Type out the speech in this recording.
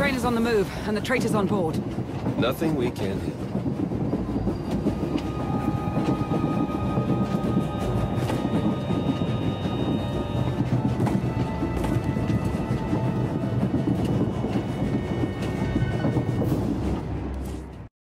train is on the move, and the traitor's on board. Nothing we can't handle.